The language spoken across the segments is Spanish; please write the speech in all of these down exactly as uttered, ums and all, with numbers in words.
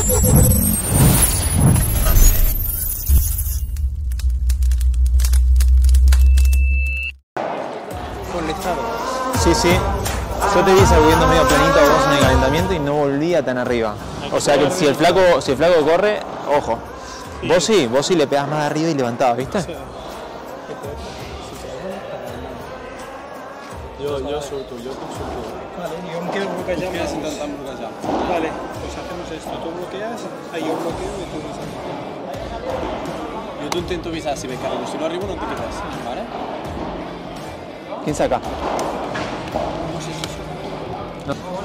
Conectado. Sí, sí. Yo te vi sacudiendo medio planito a vos en el calentamiento y no volvía tan arriba. O sea que si el flaco, si el flaco corre, ojo. Vos sí, vos sí le pegás más arriba y levantabas, ¿viste? Sí. Yo, yo suelto, yo consulto. Vale, yo me quedo bloqueado. Quedas intentando bloquear. Vale, pues hacemos esto. Tú bloqueas, ahí yo bloqueo y tú visas. Yo tú intento visar si me cargo. Si no arriba no te quitas, ¿vale? ¿Quién saca? No sé si eso. No.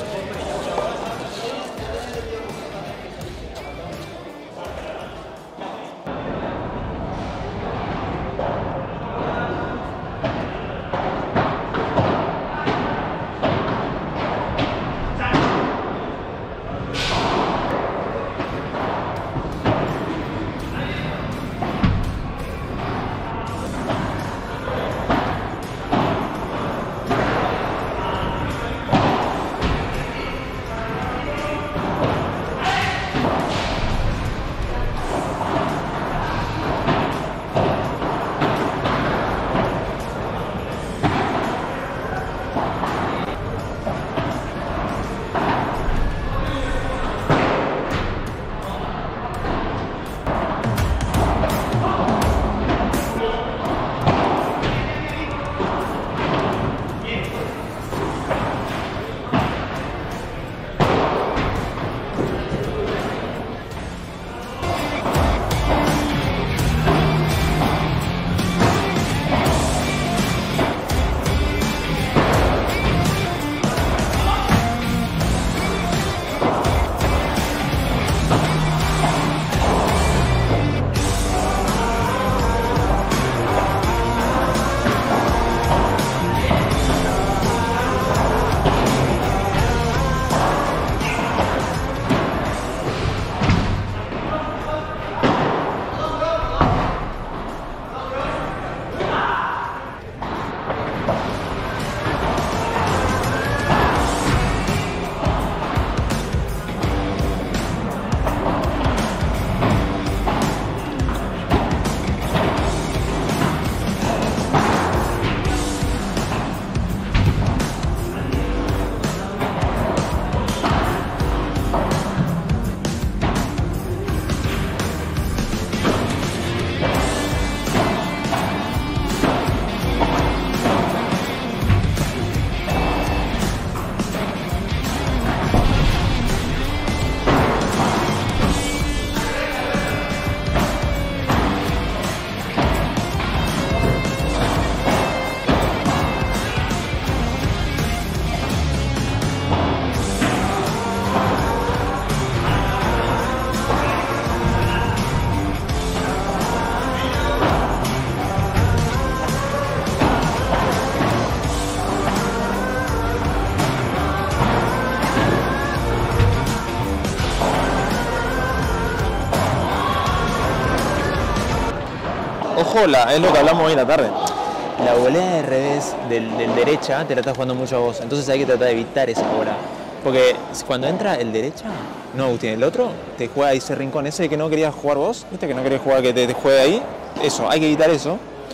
Ojo, la, es lo que hablamos hoy en la tarde. La volea de revés del, del derecha te la estás jugando mucho a vos, entonces hay que tratar de evitar esa bola. Porque cuando entra el derecha, no Agustín, el otro te juega ese rincón, ese que no querías jugar vos, viste que no querías jugar que te, te juegue ahí, eso, hay que evitar eso.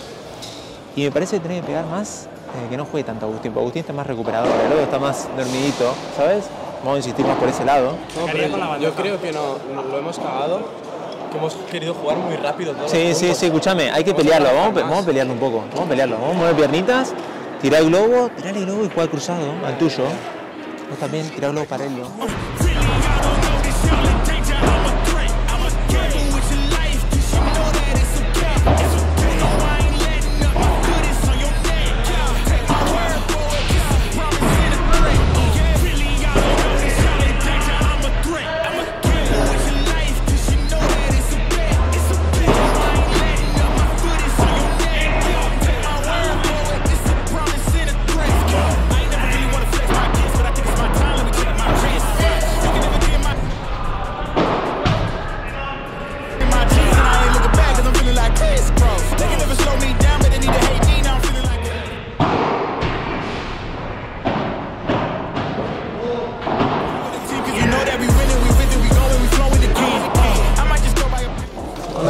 Y me parece que tenés que pegar más, eh, que no juegue tanto Agustín, porque Agustín está más recuperador, el otro está más dormidito, ¿sabes? Vamos a insistir más por ese lado. No, pero yo creo que no, no lo hemos cagado, que hemos querido jugar muy rápido todos. Sí, sí, sí, escúchame, hay que pelearlo, vamos, vamos a pelearlo un poco, vamos a pelearlo, vamos a mover piernitas, tirar el globo, tirar el globo y jugar cruzado, al tuyo. Vos también, tirar el globo para él.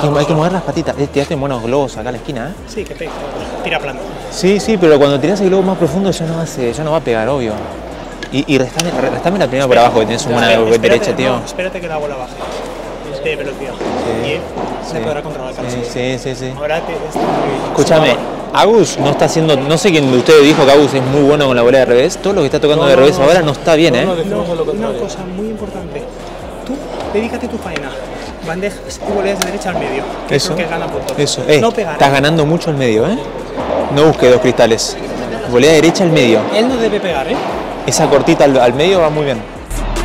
que, hay que mover las patitas. Eh, tiraste buenos globos acá a la esquina, ¿eh? Sí, que pega. Tira plano. Sí, sí, pero cuando tirás el globo más profundo ya no, hace, ya no va a pegar, obvio. Y, y restame, restame la primera por abajo, que tenés una buena Espérate, derecha, tío. No, espérate que la bola baje. De velocidad. Sí, Y se sí, podrá controlar el sí, sí, sí, sí. Ahora te está muy... Escúchame, Agus no está haciendo, no sé quién de ustedes dijo que Agus es muy bueno con la bola de revés. Todo lo que está tocando No, de no, revés no, ahora no está bien, no, ¿eh? no, no, una cosa muy importante. Tú dedícate a tu faena. Bandejas y voleas de derecha al medio. Que Eso, es lo que gana puntos. eso. Eh, no pegar. estás ganando mucho al medio, ¿eh? No busques dos cristales. Volea derecha al medio. Él no debe pegar, ¿eh? Esa cortita al, al medio va muy bien.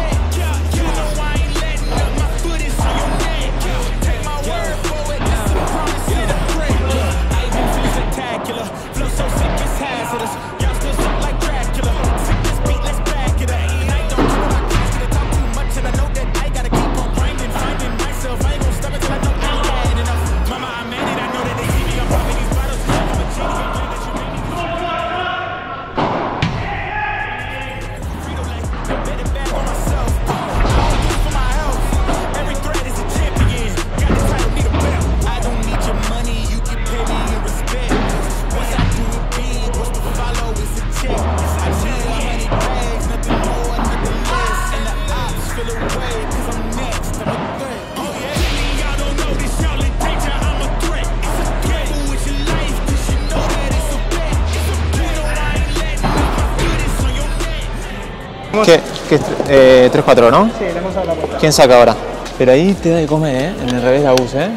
¿Qué? ¿Qué es eh, tres cuatro, no? Sí, le hemos dado la vuelta. ¿Quién saca ahora? Pero ahí te da de comer, ¿eh? En el revés la bus, ¿eh?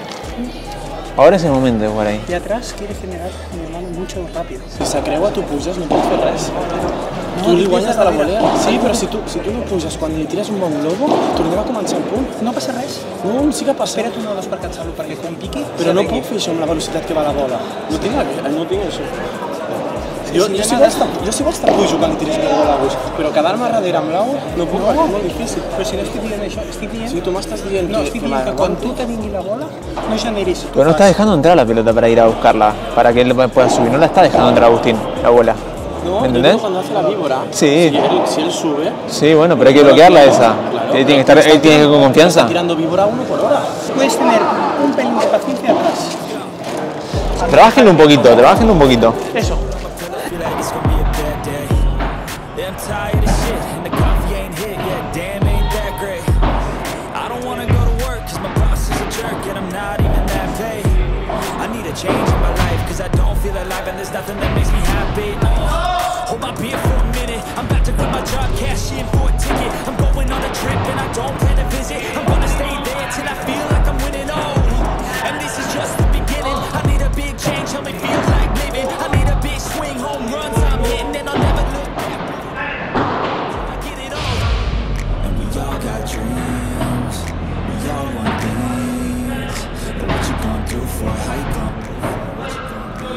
Ahora es el momento de jugar ahí. Y atrás quiere generar mi hermano mucho rápido. Si se creua, tu puges, no pots fer res. No, tu li li guanyes tires de la darrere. volea. Sí, però si tu, si tu no puges quan li tires un bon globo, tornem a començar un punt. No passa res. No, sí que passa. Espera't un o dos per cansar-lo, perquè quan piqui... Però no puc fer això amb la velocitat que va la bola. No tinc, no tinc això. Jo, jo, si vols, jo si vols te pujo quan li tiris una bola a gust, però quedar-me darrere amb l'au no puc, perquè és molt difícil. Però si no estic dient això, estic dient... Si tu m'estàs dient No, que, estic que dient que quan m'aguanti, tu te vingui la bola, no generis... Pero no está dejando entrar la pelota para ir a buscarla, para que él pueda subir. No la está dejando entrar Agustín, la bola. no, ¿Me yo entendés? digo cuando hace la víbora, Sí. si, él, si él sube... Sí, bueno, pero hay que bloquearla esa. Claro, Él tiene que estar, él tiene que ir con Está confianza. tirando víbora uno por hora. Puedes tener un pelín de paciencia atrás. Trabajenlo un poquito, trabajenlo un poquito. Eso. Feel like it's gonna be a bad day. Yeah, I'm tired of shit, and the coffee ain't hit yet. Damn, ain't that great. I don't wanna go to work, cause my boss is a jerk, and I'm not even that paid. I need a change in my life, cause I don't feel alive, and there's nothing that makes me happy. Uh, hold my beer for a minute. I'm about to quit my job, cash in for a ticket. I'm going on a trip, and I don't plan to visit. I'm gonna stay there till I feel like I'm winning. Oh, and this is just the beginning. I need a big change, help me feel like living. I need a big swing, home runs I'm hitting, and I'll never look back. I get it all. And we all got dreams, we all want things. But what you gonna do for it? How you gonna do for it? What you gonna do?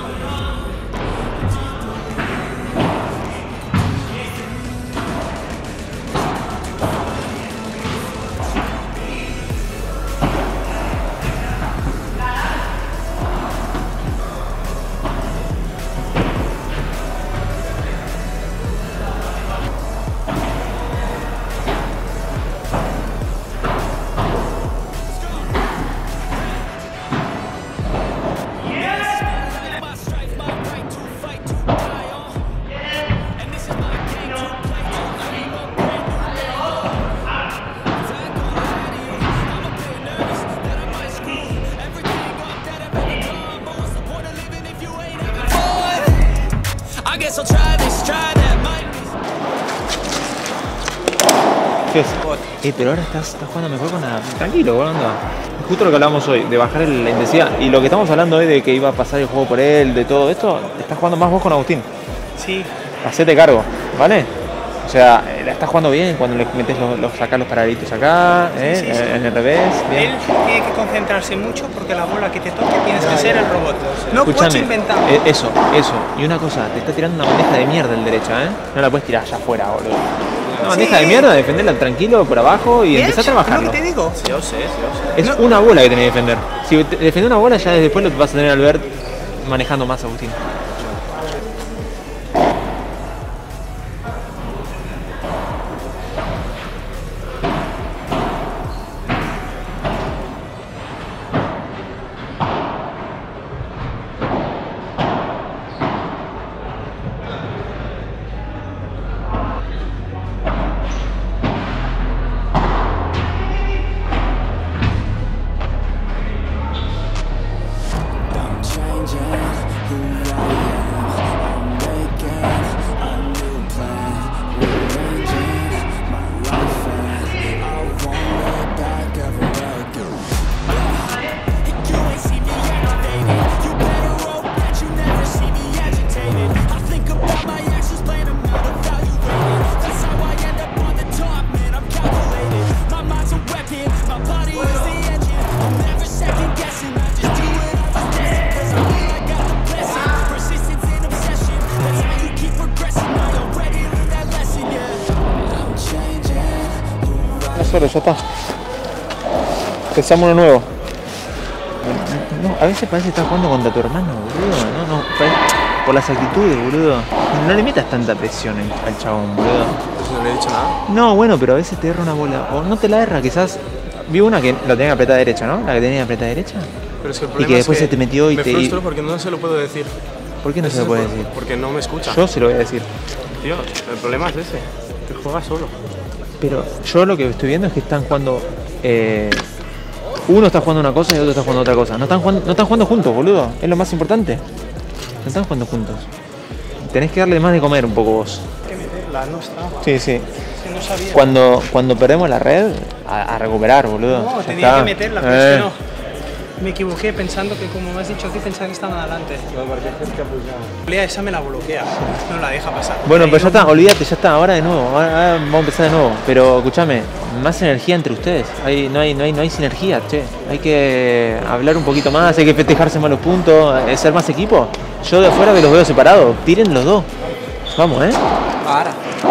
My strife, my right to fight, to die on. And this is my game to play, to dream a brand new day. 'Cause I ain't gonna lie to you, I'm a bit nervous that I might screw everything up that I've ever done. But what's the point of living if you ain't ever fun? I guess I'll try this, try that, might be. ¿Qué es? Eh, pero ahora estás, estás jugando mejor con la... Tranquilo, boludo. Justo lo que hablamos hoy, de bajar el- la intensidad. Y lo que estamos hablando hoy de que iba a pasar el juego por él, de todo esto, estás jugando más vos con Agustín. Sí. Hacete cargo, ¿vale? O sea, eh, la estás jugando bien cuando le metes los, los sacas los paraditos acá, ¿eh? Sí, sí, sí. En el revés, bien. Él tiene que concentrarse mucho porque la bola que te toque tienes que ser el robot. No puedes Escúchame, inventar. eh, eso, eso. Y una cosa, te está tirando una bandeja de mierda el derecha, ¿eh? No la puedes tirar allá afuera, boludo. Una bandeja Sí. de mierda, defenderla tranquilo por abajo y ¿Ves? empezar a ¿Es lo trabajarlo. que te digo? Yo sé, yo sé. Es una bola que tenés que defender. Si te- defender una bola, ya después lo vas a tener al ver manejando más, Agustín. solo, ya está. Empezamos uno nuevo. No, a veces parece que estás jugando contra tu hermano, boludo. No, no, por las actitudes, boludo. No le metas tanta presión al chabón, boludo. No le he dicho nada. No, bueno, pero a veces te erra una bola. O no te la erra, quizás. Vi una que lo tenía apretada derecha, ¿no? La que tenía apretada derecha. Pero es que el Y problema que después es que se te metió y me te. Me frustro porque no se lo puedo decir. ¿Por qué no Ese se lo puede es decir? Porque no me escucha. Yo se lo voy a decir. Tío, el problema es ese. Que juega solo. Pero yo lo que estoy viendo es que están jugando. Eh, uno está jugando una cosa y el otro está jugando otra cosa. No están jugando, no están jugando juntos, boludo. Es lo más importante. No están jugando juntos. Tenés que darle más de comer un poco vos. Hay que meterla, no está. Sí, sí. Que no sabía. Cuando, cuando perdemos la red, a, a recuperar, boludo. No, Ya tenía está. que meterla, pero Eh. es que no. Me equivoqué pensando que, como me has dicho aquí, pensaba que estaban adelante. La esa me la bloquea, no la deja pasar. Bueno, Ahí pero ya no- está, olvídate, ya está, ahora de nuevo, ahora, ahora vamos a empezar de nuevo. Pero escúchame, más energía entre ustedes, hay, no, hay, no, hay, no hay sinergia, che. Hay que hablar un poquito más, hay que festejarse más los puntos, eh, ser más equipo. Yo de afuera que los veo separados, tiren los dos. Vamos, ¿eh? Ahora.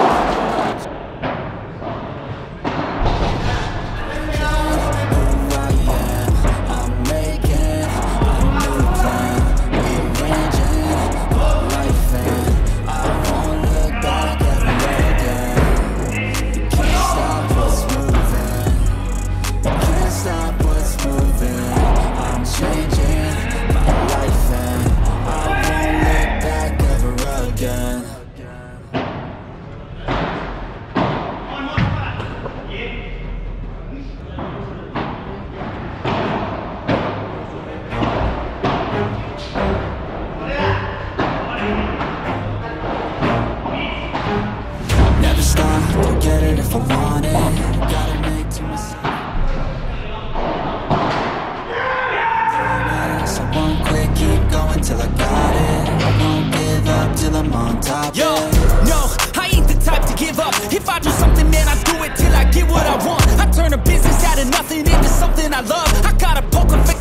Never stop, don't get it if I want it. Gotta make to myself. I won't quit, keep going till I got it. I won't give up till I'm on top. Yo, no, I ain't the type to give up. If I do something, man, I do it till I get what I want. I turn a business out of nothing into something I love. I got a poker face.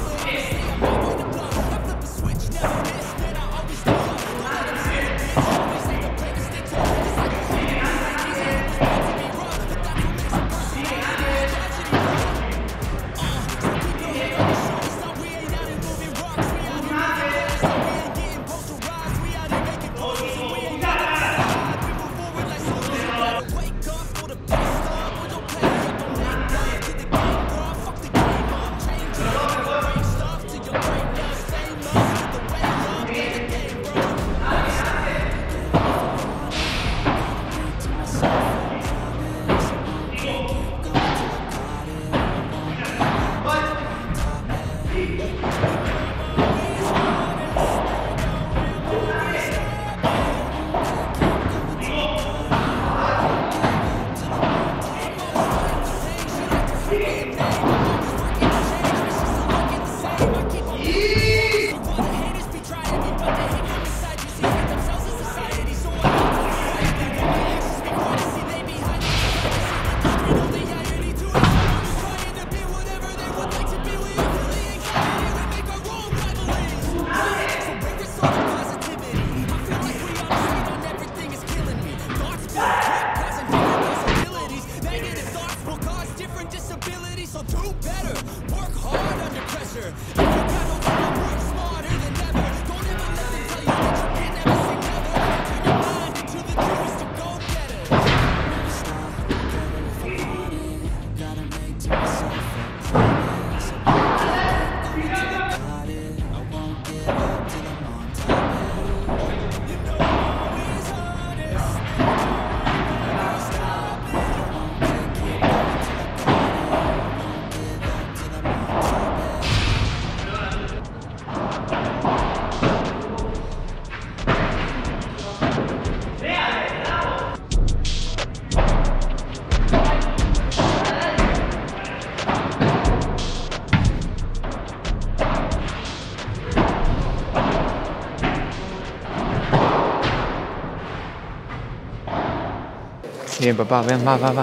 Bien, papá, ven, va, va, va.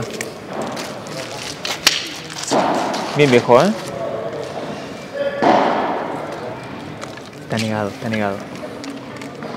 Bien, viejo, ¿eh? Está negado, está negado.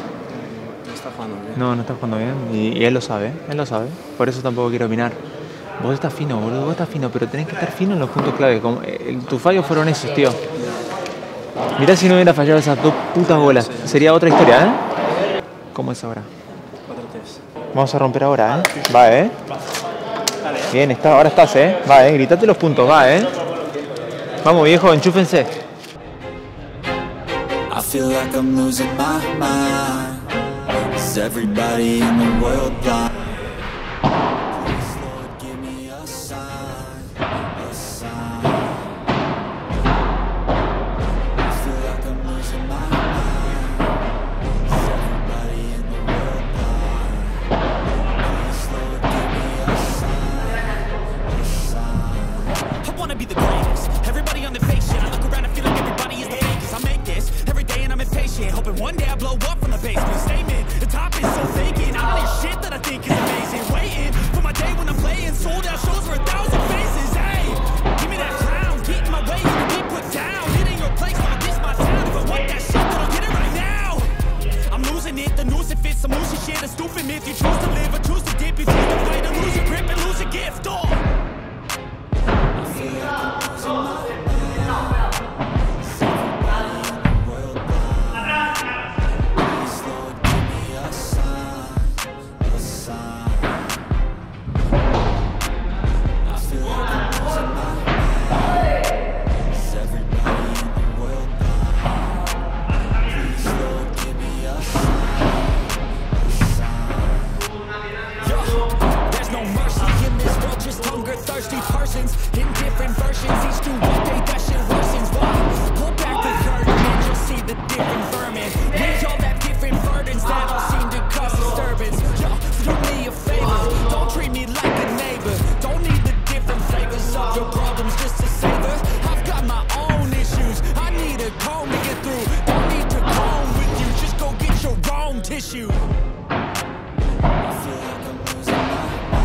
No está jugando bien. No, no está jugando bien y, y él lo sabe, él lo sabe. Por eso tampoco quiero opinar. Vos estás fino, boludo, vos estás fino, pero tenés que estar fino en los puntos clave. Como, eh, tus fallos fueron esos, tío. Mirá si no hubiera fallado esas dos putas bolas. Sería otra historia, ¿eh? ¿Cómo es ahora? cuatro tres. Vamos a romper ahora, ¿eh? Va, ¿eh? Bien, está, ahora estás, ¿eh? Va, ¿eh? Gritate los puntos, va, ¿eh? Vamos, viejo, enchúfense. I feel like I'm losing my mind. Is everybody in the world blind? Please, Lord, give me a sign, a sign. I feel like I'm losing my mind. Is everybody in the world blind? Please, Lord, give me a sign, a sign. I wanna be the greatest. Everybody on the patient. I look around and feel like everybody is the fakest. I make this every day and I'm impatient, hoping one day I blow up from the basement. Statement, the top is so vacant. I hear shit that I think is amazing. Waiting for my day when I'm playing sold out shows for a thousand faces. Hey, give me that crown, get in my way, you can be put down. It ain't your place, no, this my town. If I want that shit, then I'll get it right now. I'm losing it, the noose it fits. I'm losing shit, a stupid myth. You choose to live or choose to dip. You choose to fight or lose your grip and lose your gift. Oh, I feel like I'm losing my mind. Thirsty persons in different versions, each do what they that shit worsens. Why? Pull back the curtain and you'll see the different vermin. We all have different burdens that all seem to cause disturbance. Yo, do me a favor, don't treat me like a neighbor. Don't need the different flavors of your problems just to savor. I've got my own issues, I need a comb to get through. Don't need to comb with you, just go get your own tissue. I feel like I'm losing my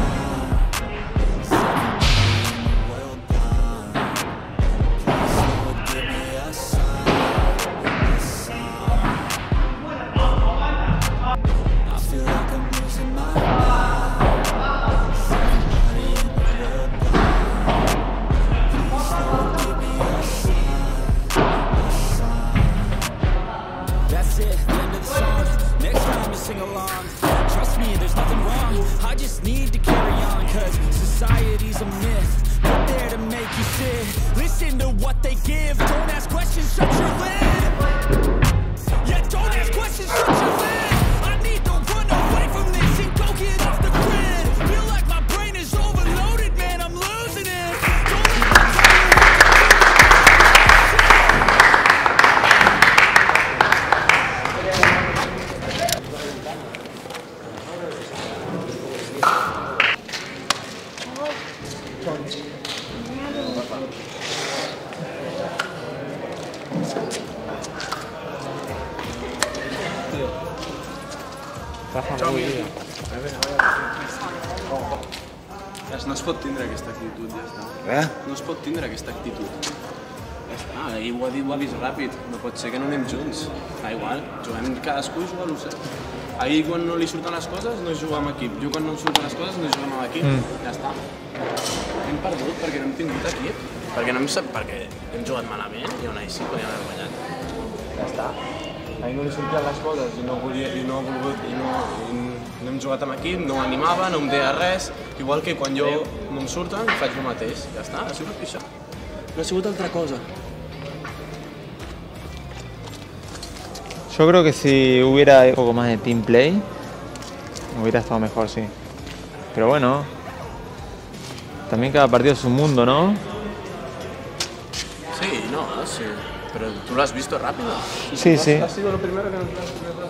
sing along. Trust me, there's nothing wrong. I just need to carry on, cause society's a myth, put there to make you sit. Listen to what they give. Don't ask questions, shut your lid. Yeah, don't ask questions, shut your lid. I need to run away from this and go get off the grid. Feel like my brain is overloaded, man, I'm losing it. Don't let me No es pot tindre aquesta actitud, ja està. Eh? No es pot tindre aquesta actitud. Ja està, ahir ho ha dit, ho ha vist ràpid. No pot ser que no anem junts. Ah, igual, juguem cadascú i juga a l'u set. Ahir quan no li surten les coses no juga amb equip. Jo quan no em surten les coses no juguem amb equip. Mm. Ja està. Hem perdut perquè no hem tingut equip. Perquè no hem sap, perquè hem jugat malament i on ahir sí podíem haver guanyat. Ja està. Ahir no li sortien les coses i no volia, i no ha volgut, i no, i no hem jugat amb equip, no animava, no em deia res, igual que quan jo no em surten faig el mateix, ja està, ha sigut això. No ha sigut altra cosa. Yo creo que si hubiera un poco más de team play, hubiera estado mejor, sí. Pero bueno, también cada partido es un mundo, ¿no? Sí, no, sí. Pero tú lo has visto rápido. Sí, sí. Ha sido lo primero que nos has